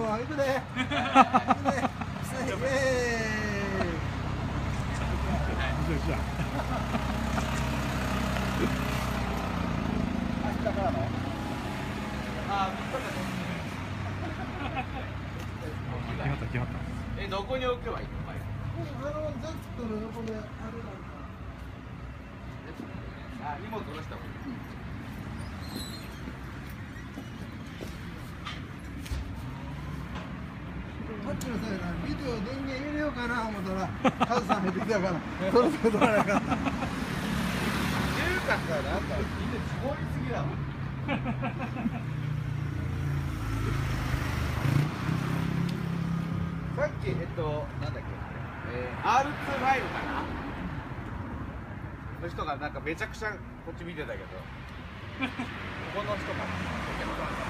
行くで。行くで。明日からの。ああ、3日間。 来はった。 どこに置けばいいの？ ゼットの横であれなんか。 あ、荷物下ろした方がいい。 さっきのさ、ビデオ電源入れようかな思ったら、カズさん入ってきたから、そろそろ取らなかった。 中華さ、なんかみんな絞りすぎだわ。さっきなんだっけ、R25 かなの人がなんかめちゃくちゃこっち見てたけど、ここの人かな。